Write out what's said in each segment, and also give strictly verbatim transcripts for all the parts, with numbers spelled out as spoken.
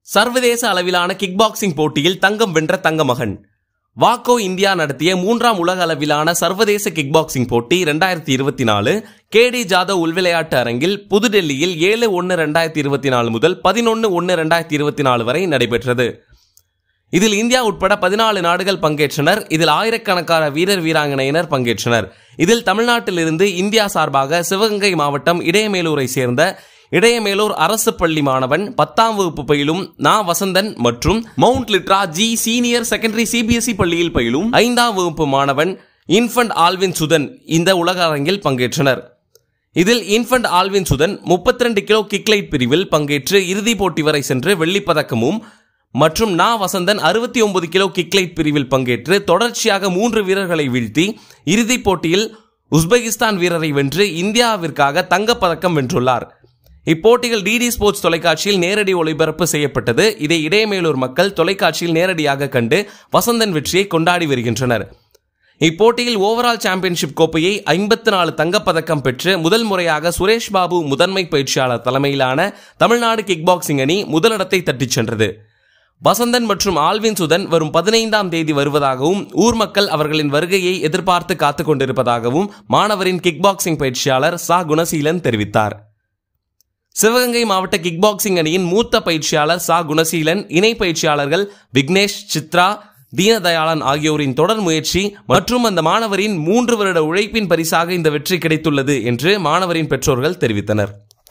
சர்வதேச அளவிலான kick boxing போட்டியில் தங்கம் வென்ற தங்கமகன். வாக்கோ இந்தியா நடத்திய மூன்றாம் உலக அளவிலான சர்வதேச கிக் பாக்ஸிங் போட்டி இரண்டாயிரத்தி இருபத்தி நாலு கேடி ஜாதவ் உள்விளையாட்டு அரங்கில் புதுடெல்லியில் ஏழு ஒன்று இரண்டாயிரத்தி இருபத்தி நாலு முதல் பதினொன்று ஒன்று இரண்டாயிரத்தி இருபத்தி நாலு வரை நடைபெற்றது. இதில் இந்தியா உட்பட பதினாலு நாடுகள் பங்கேற்றனர். இதில் ஆயிரக்கணக்கான வீரர் வீராங்கனையினர் பங்கேற்றனர். இதில் தமிழ்நாட்டிலிருந்து இந்தியா சார்பாக சிவகங்கை மாவட்டம் இடையமேலூரை சேர்ந்த இடையமேலூர் அரசு பள்ளி மாணவன் பத்தாம் வகுப்பு பயிலும் நா வசந்தன் மற்றும் Mount Litera Zee senior secondary CBSE பள்ளியில் பயிலும் ஐந்தாம் வகுப்பு மாணவன் இன்ஃபன்ட் ஆல்வின் சுதன் இந்த உலக அரங்கில் பங்கேற்றனர். இதில் இன்ஃபன்ட் ஆல்வின் சுதன் முப்பத்தி ரெண்டு கிலோ கிக்லைட் பிரிவில் பங்கேற்று இறுதிப் போட்டி வரை சென்று வெள்ளிப்பதக்கமும் மற்றும் நா வசந்தன் அறுபத்தி ஒன்பது கிலோ கிக்லைட் பிரிவில் பங்கேற்று தொடர்ச்சியாக மூன்று வீரர்களை வீழ்த்தி இறுதிப் போட்டியில் உஸ்பெகிஸ்தான் வீரரை வென்று இந்தியாவிற்காக தங்கப்பதக்கம் வென்றுள்ளார். இப்போட்டிகள் டிடி ஸ்போர்ட்ஸ் தொலைக்காட்சியில் நேரடி ஒளிபரப்பு செய்யப்பட்டது. இதை இடையமேலூர் மக்கள் தொலைக்காட்சியில் நேரடியாக கண்டு வசந்தன் வெற்றியை கொண்டாடி வருகின்றனர். இப்போட்டியில் ஓவரால் சாம்பியன்ஷிப் கோப்பையை ஐம்பத்தி நாலு தங்கப்பதக்கம் பெற்று முதல் முறையாக சுரேஷ் பாபு முதன்மை பயிற்சியாளர் தலைமையிலான தமிழ்நாடு கிக் பாக்ஸிங் அணி முதலிடத்தை தட்டிச் சென்றது. வசந்தன் மற்றும் ஆல்வின் சுதன் வரும் பதினைந்தாம் தேதி வருவதாகவும் ஊர் மக்கள் அவர்களின் வருகையை எதிர்பார்த்து காத்துக் கொண்டிருப்பதாகவும் மாணவரின் கிக் பாக்ஸிங் பயிற்சியாளர் சா குணசீலன் தெரிவித்தார். சிவகங்கை மாவட்ட கிக் பாக்ஸிங் அணியின் மூத்த பயிற்சியாளர் சா குணசீலன், இணை பயிற்சியாளர்கள் விக்னேஷ், சித்ரா, தீனதயாளன் ஆகியோரின் தொடர் முயற்சி மற்றும் அந்த மாணவரின் மூன்று வருட உழைப்பின் பரிசாக இந்த வெற்றி கிடைத்துள்ளது என்று மாணவரின் பெற்றோர்கள் தெரிவித்தனர்.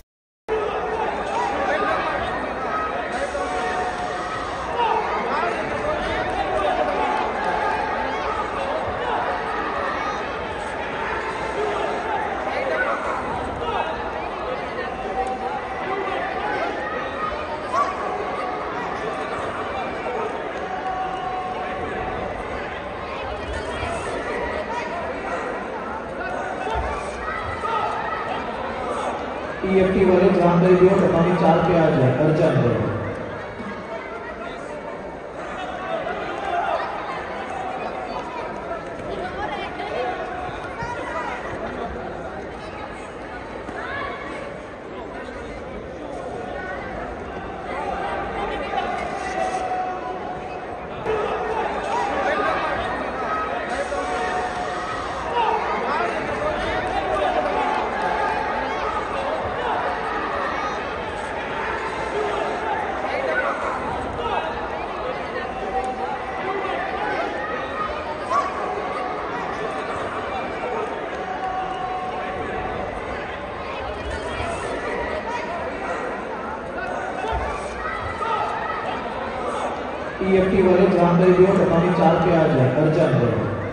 ईएफटी वाले जानकारी दियो बतानी चार पे आ जाए अर्जन है। ईएफटी वाले जानकारी दियो बतानी चार पे आ जाए अर्जन है।